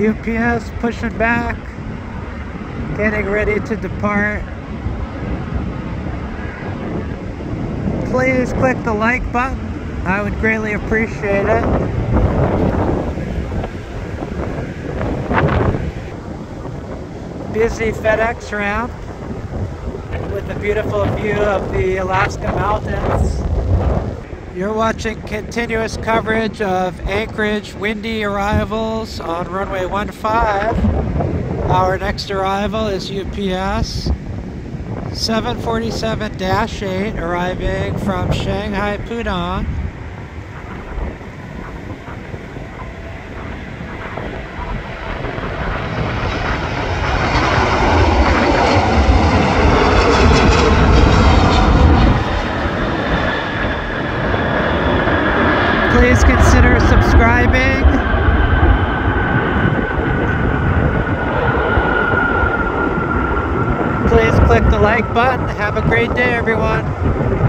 UPS pushing back, getting ready to depart. Please click the like button. I would greatly appreciate it. Busy FedEx ramp with a beautiful view of the Alaska mountains. You're watching continuous coverage of Anchorage windy arrivals on runway 15. Our next arrival is UPS 747-8 arriving from Shanghai Pudong. Please consider subscribing. Please click the like button. Have a great day, everyone.